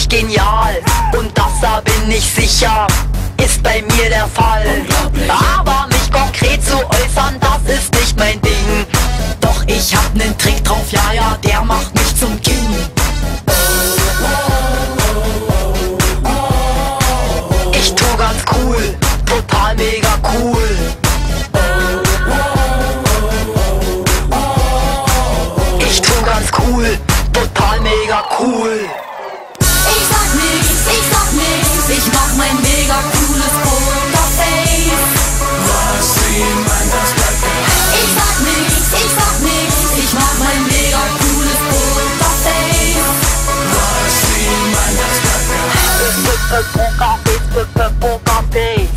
richtig genial. Und das, da bin ich sicher, ist bei mir der Fall. Aber mich konkret zu äußern, das ist nicht mein Ding. Doch ich hab nen Trick drauf, ja, ja, der macht mich zum King. Ich tu ganz cool, total mega cool. Ich tu ganz cool, total mega cool. Ich sag nichts, ich mach mein mega cooles Pokerface. Was sie meint, das bleibt geheim. Ich sag nichts, ich mach mein mega cooles Pokerface. Was sie meint, das bleibt geheim. Pokerface, Pokerface.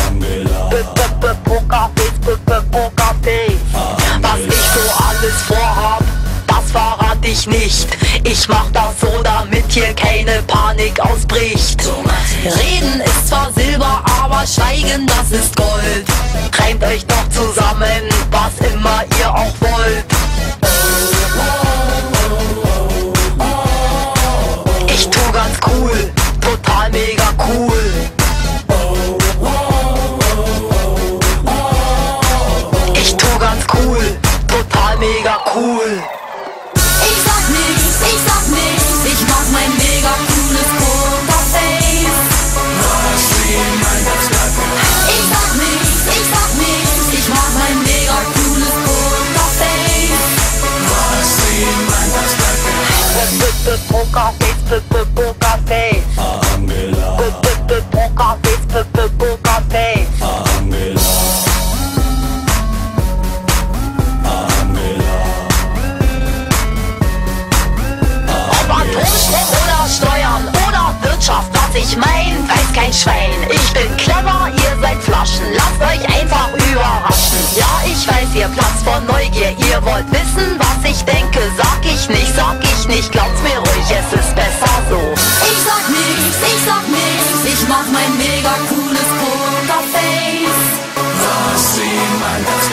Pokerface, Pokerface. Was ich so alles vorhab, das verrat ich nicht. Ich mach das so, damit hier keine Panik ausbricht. Reden ist zwar Silber, aber Schweigen, das ist Gold. Reimt euch doch zusammen, was immer ihr auch wollt. Ich tu ganz cool, total mega cool. Ich tu ganz cool, total mega cool. Ich sag nichts, ich mach mein mega cooles Pokerface. Was sie meint, das bleibt geheim. Ich sag nichts, ich mach mein mega cooles Pokerface. Was sie meint, das bleibt geheim. Pokerface, Pokerface. Angela, Pokerface, Pokerface. Angela, Angela. Ob Atomstrom oder Steuern oder Wirtschaft, was ich mein, weiß kein Schwein. Ich bin clever, ihr seid Flaschen, lasst euch einfach überraschen. Ja, ich weiß, ihr platzt vor Neugier, ihr wollt wissen, was ich denke. Sag ich nicht, glaubt's mir ruhig, es ist besser so. Ich sag nichts, ich mach mein mega cooles Pokerface. Was sie meint, das